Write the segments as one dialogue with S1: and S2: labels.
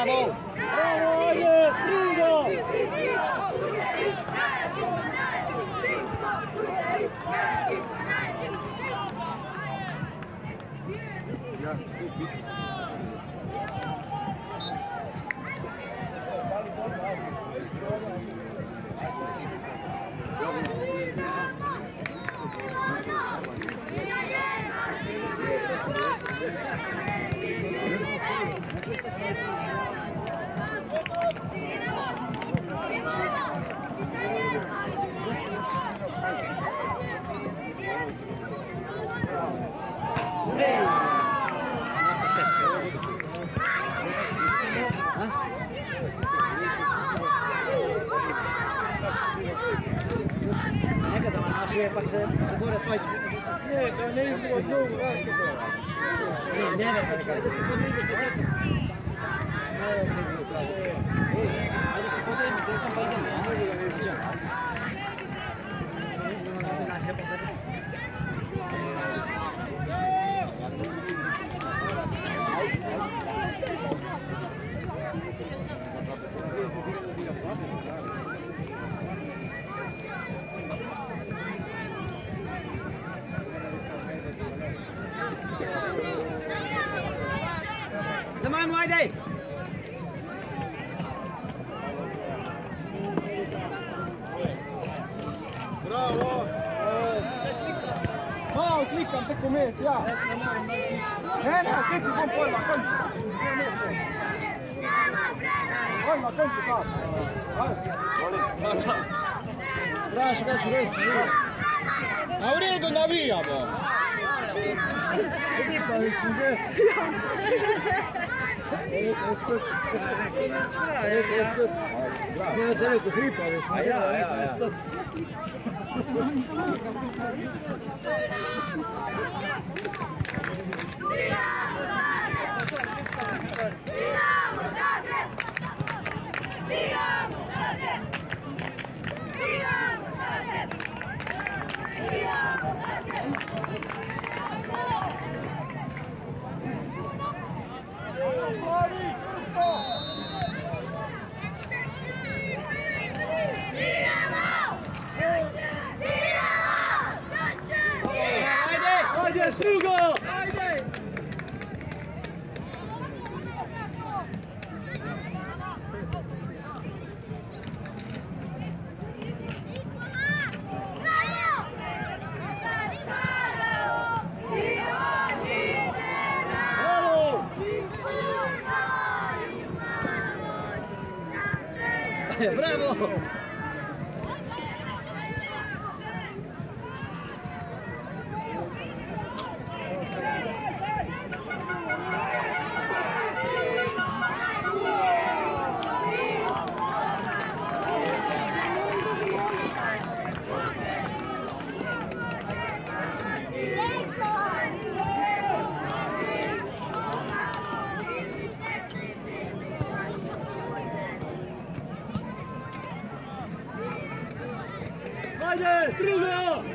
S1: Bravo!
S2: Bravo, ajde, Strugo!
S1: Neka za naše, pak se bore svađu.
S2: Ne, da ne izgleda od novu razliku.
S1: Ne, ajde se podrijemo sa djecom. Ajde se podrijemo s djecom pa idemo, a? Zaman ajde!
S2: Bravo! Malo slikam tako mes, ja! Ne, sjeti sam pojma, konči! Pojma, konči, kao! Znaš kada ću resti, a u redu navijamo! Pa mi smo že... Sada se neko hripa već.
S1: A ja.
S2: Ajde, Strugo! Ajde!
S1: Bravo!
S2: Ajde, Strugo!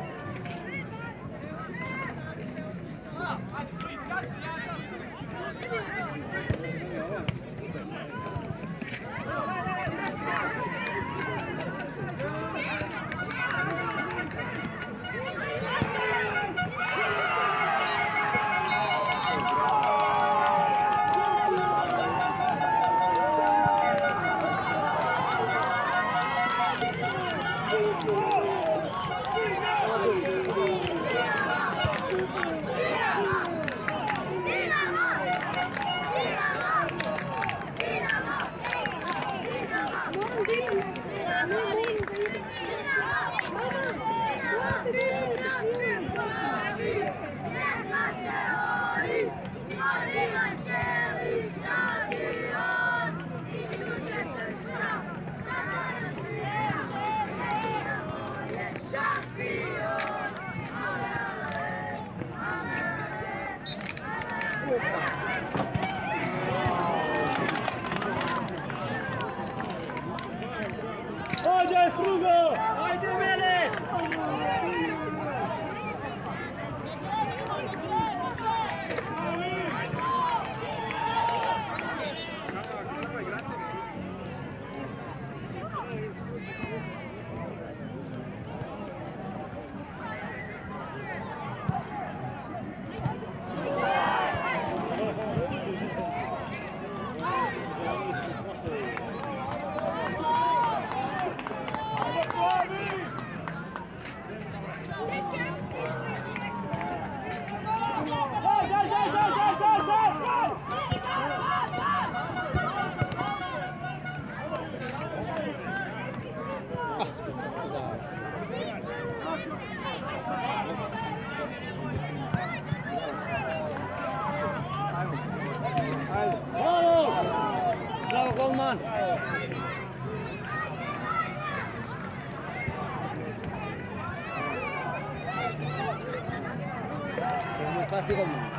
S2: Ajde, Strugo! Ajde, Vele!
S1: Bravo, golman! Segundo espacio, golman.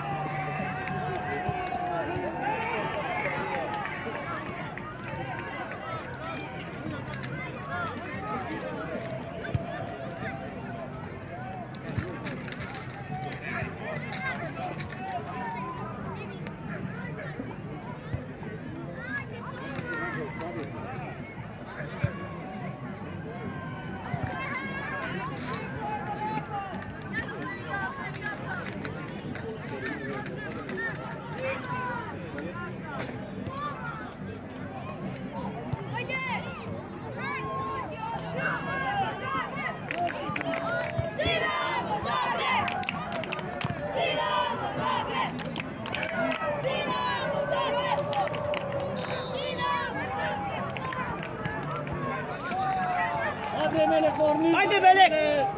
S2: Haydi Melek!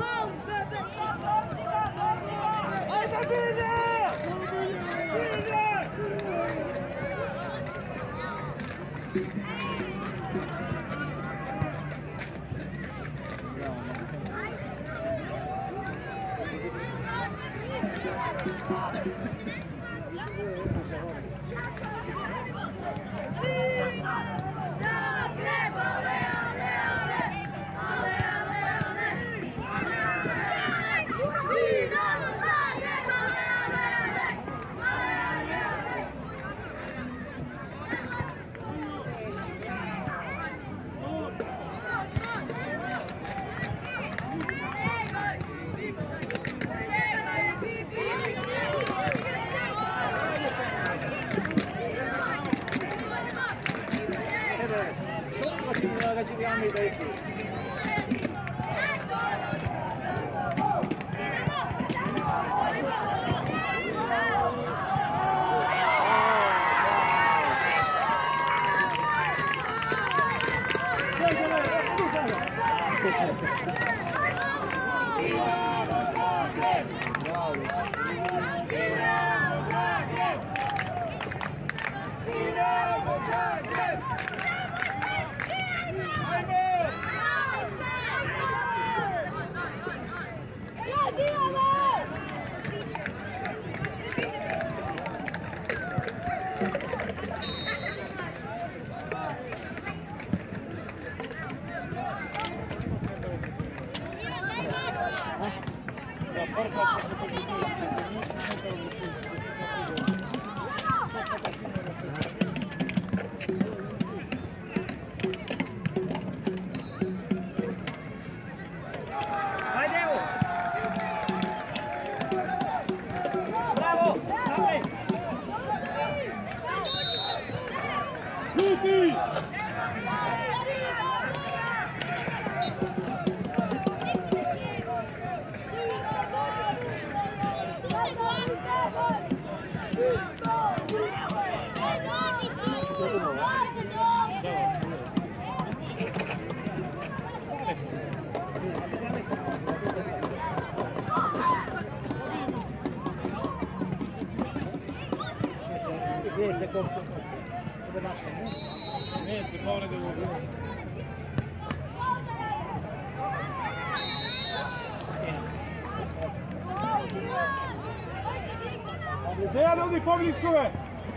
S2: Dejan, ovdje pobliskove!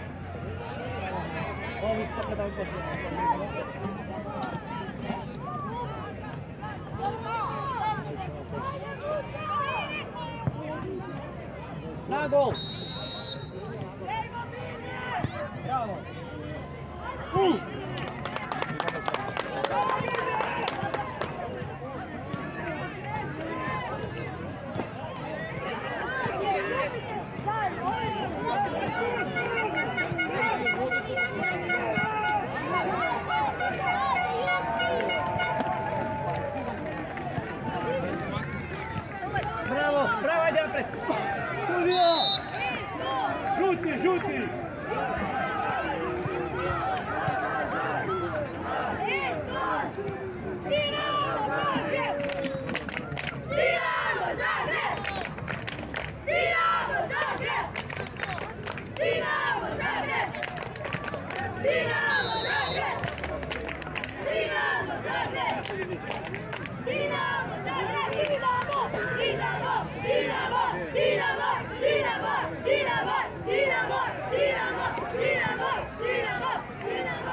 S1: Na gol! Bravo! Bravo, bravo, ajde napred!
S2: Julio! Žuti, žuti!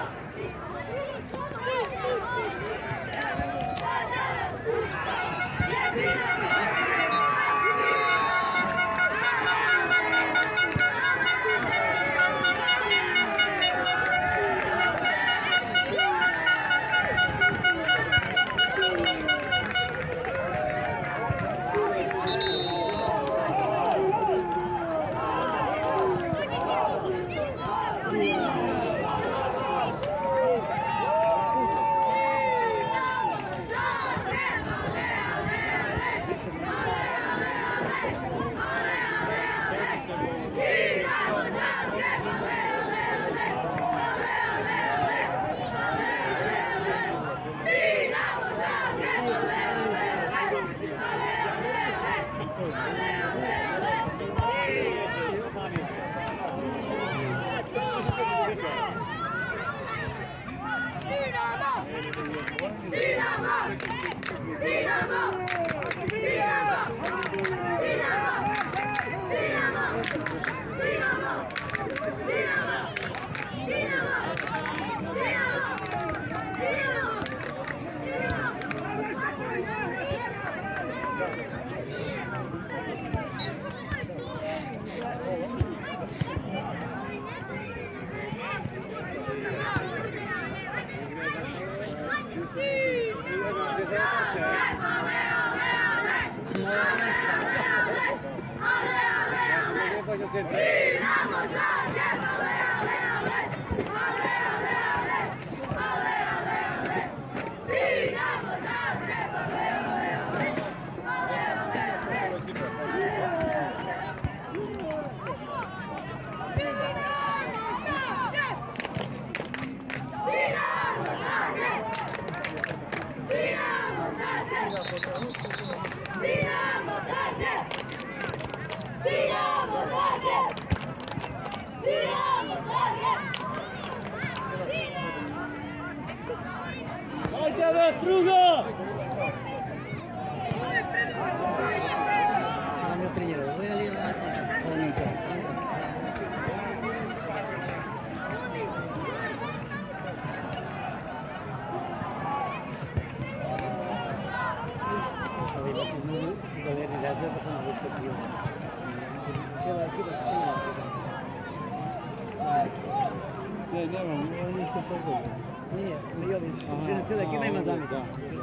S3: Ne, nemam, oni su pogodili.
S1: Nije, mi ovi širine cijela ekipa ima zamisla.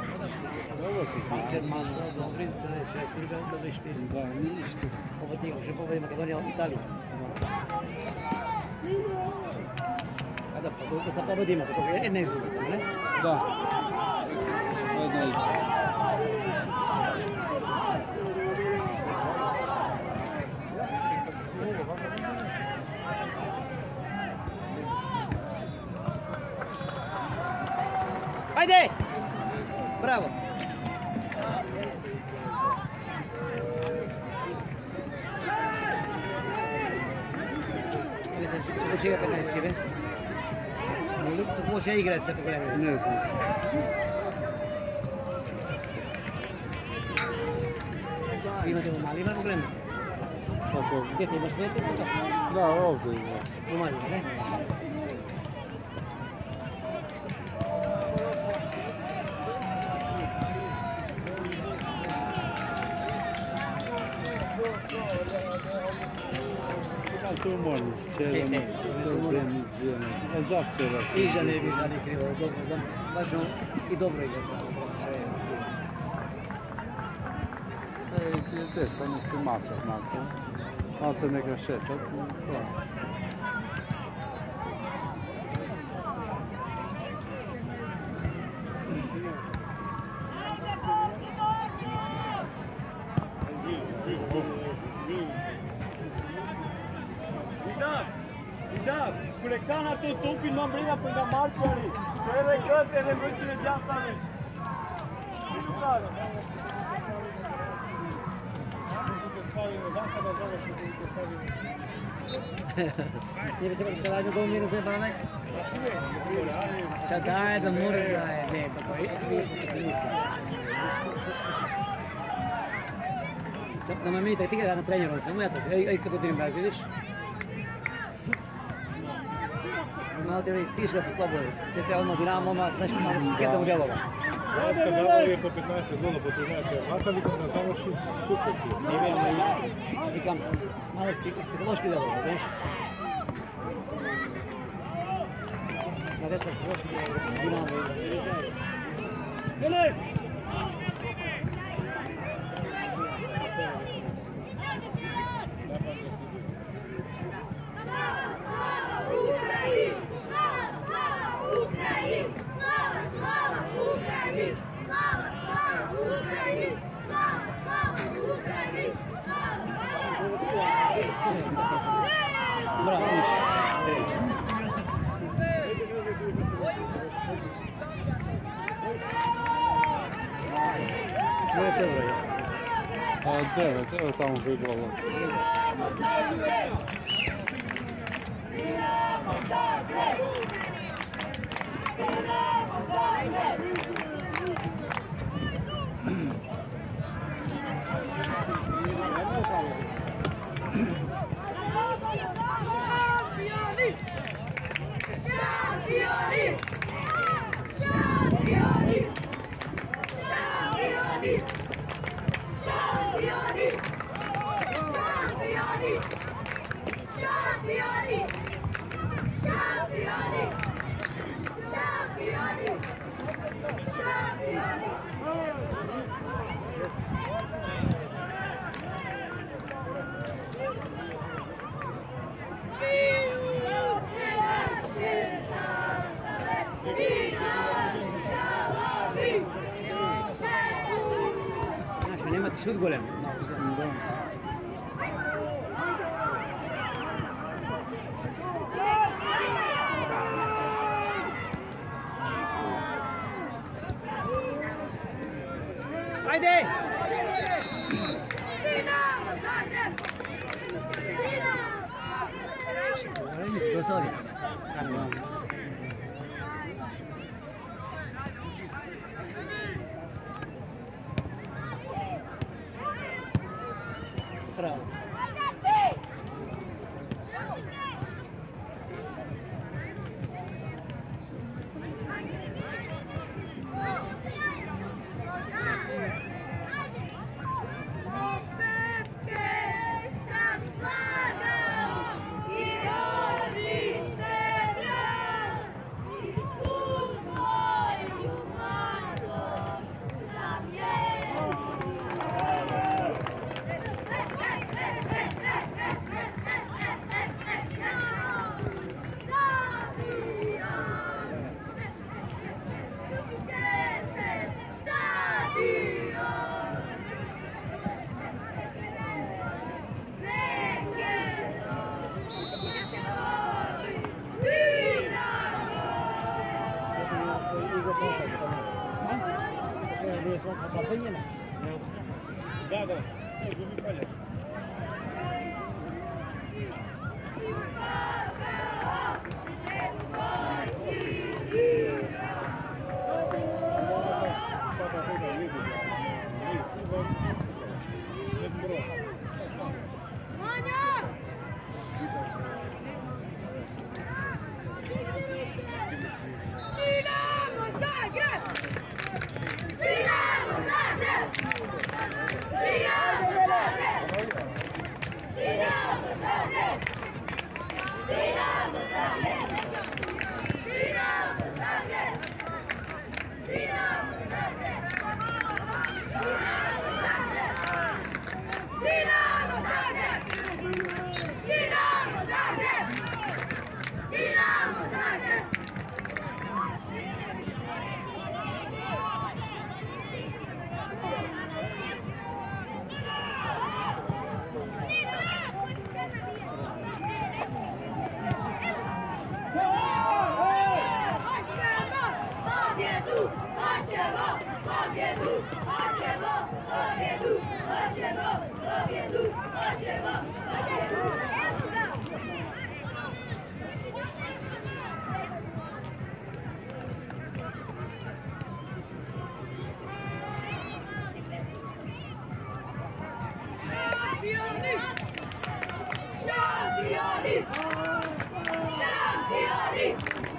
S3: Dobro se zna.
S1: Mikser mašla, dobri, sve sturga, dobri štiri.
S3: Da, ništa.
S1: Ovo ti još je pobedi Makedonija, Italija. Kada pa toliko sa pobedima, tako je jedna izguba samo, ne?
S3: Da. Jedna izguba.
S1: Ajde! Bravo! Mislim, su počega 15 kive. Su počeli igrati se po vremenu.
S3: Ne znam.
S1: Vi imate u Malima po vremenu?
S3: Tako.
S1: Gdje ti imaš svete po to?
S3: Da, ovdje ima.
S1: U Malima, ne?
S3: Tu možeš,
S1: Sì, sì,
S3: zavčera.
S1: Iža ne bi žali krivo, dobro, važno i dobro igra, što je stvarno.
S3: Djeca, oni su mačat malce neka šećat, to.
S4: Da, culecana tot topi non briga per la marciari. Cioè le carte e le voci ne piantano.
S1: Nie wiecie, jak to do mnie rozerwane? Czekaj, bo mury daje, nie, bo to jest na mami taktika da na treneru, samo ja to, ej kako ti baš, vidiš? malo treba i psihički da se slobodi. Često je odmah Dinamo, znači malo psihički u djelova.
S2: Hrvatska dala je po 15 gola, po 13, a Mata vikam da završi super.
S1: Ne vjerujem, vikam malo psihološki djelova, znaš? Na desna psihološki Dinamo.
S4: Filip!
S1: Bravo, ništa, sreća. Ovo je dobro, je.
S3: A 9, evo tamo bi gola.
S1: Znači, nemate šut golem. Ajde! Dostali. Bravo.
S2: Da, gubi paljac.
S5: Championi!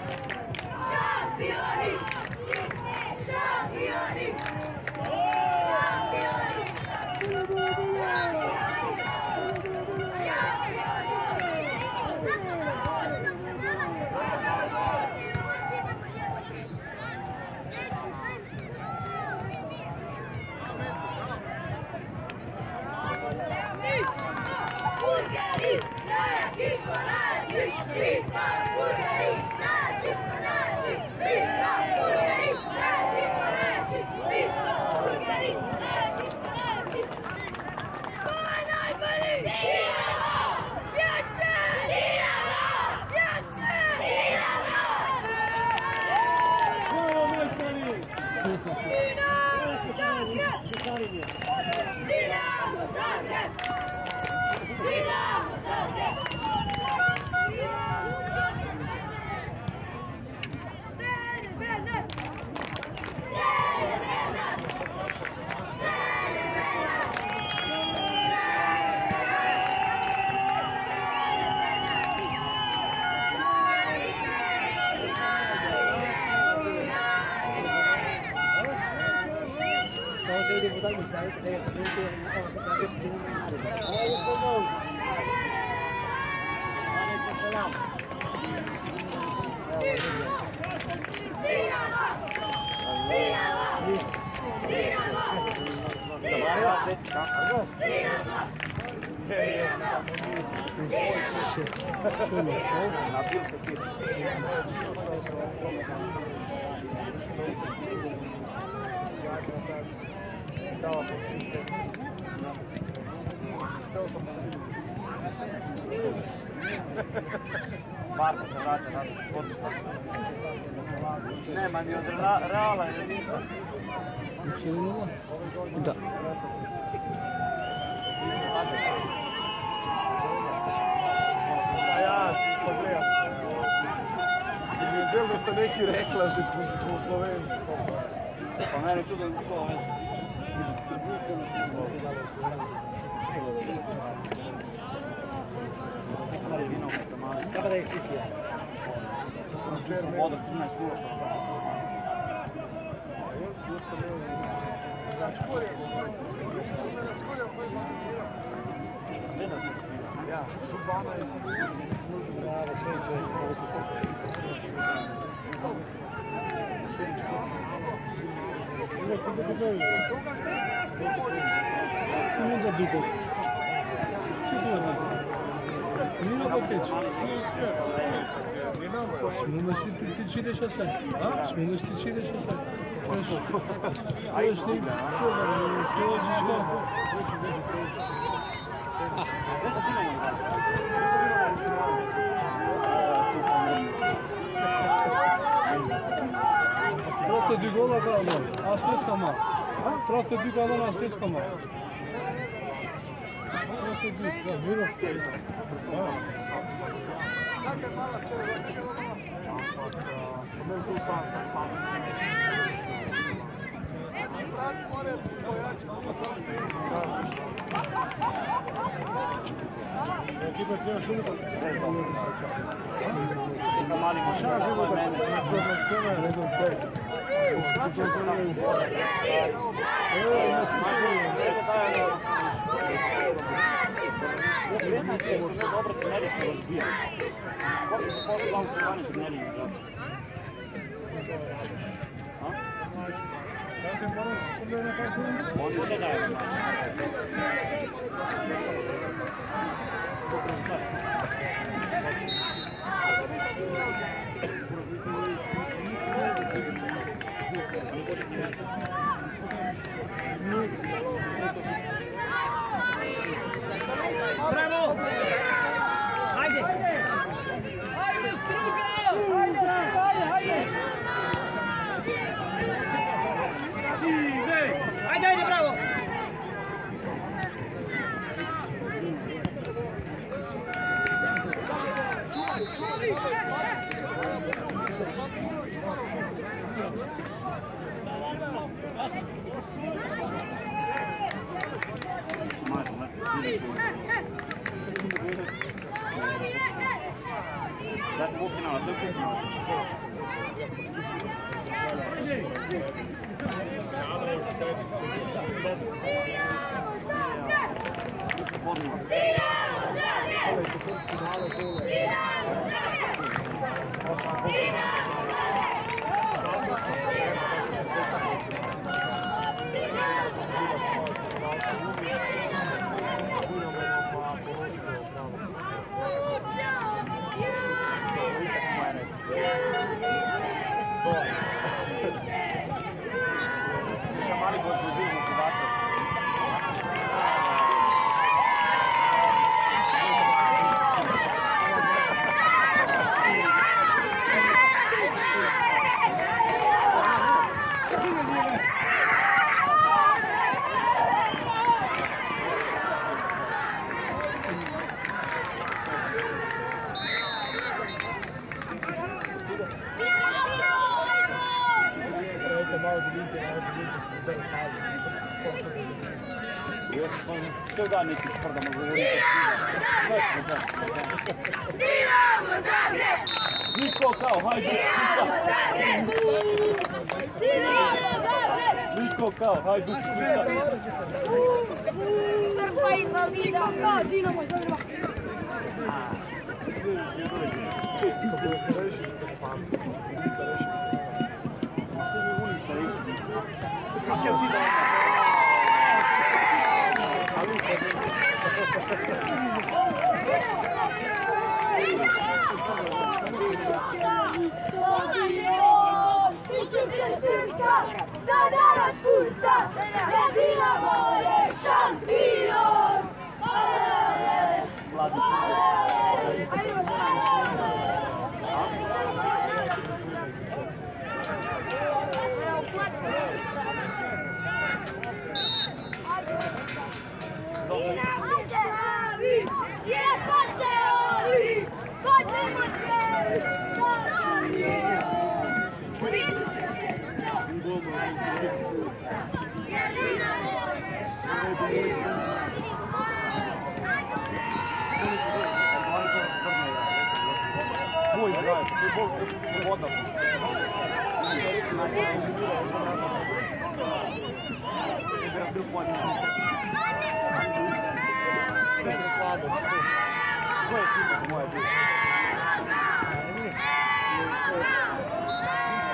S4: Marko se vraća na sportu. Nema ni od Reala ili ništa.
S2: Da.
S5: A ja sam isto gledam. Se mi je zdjel da ste neki reklaži po Sloveniji.
S4: Pa mene čudo nikoga već.
S1: Treba da je čistija.
S4: Voda 13 kula.
S5: Ja, su 12.
S1: Bravo, što je čovjek, ovo su
S2: Ima se da bi samo za dugo. Sigurno. Nije da peći. Smunaš ti čideš a sad? Smunaš ti čideš a sad? Još ne složiš kako? Просто du gola gala, a svjetska ma. Просто du gala, a svjetska ma. Просто du, da, bilo.
S4: Dobro treneri se razbijaju. Kako se posle glavno čuvanje treneri ne žele? Oni sve daje.
S1: Bravo! Hajde! Hajde, Struga! Hajde! Hajde, hajde, bravo!
S4: That's walking out. Look at
S5: Bravo.
S4: Mali gol zgodil motivator. Jaz pa vse dan nekaj sprdamo govoriti.
S6: Dinamo Zagreb!
S4: Niko kao, hajde!
S6: Dinamo Zagreb!
S4: Niko kao, hajde!
S6: Prva invalida kao Dinamo Zagreb!
S5: To bude starejši, to ne pameti.
S4: A će vsi da ima?
S6: Tisuće srca, za danas kurca, za Dinamo je šampion! Jesmo se oni, godimo cijeli stadion. Tisuće srca, za danas kurca, jer Dinamo je šampion.
S4: Moj drag, to je bolj voda. Igra tri pojene. Sve je slabo. Koja je ekipa moja bila?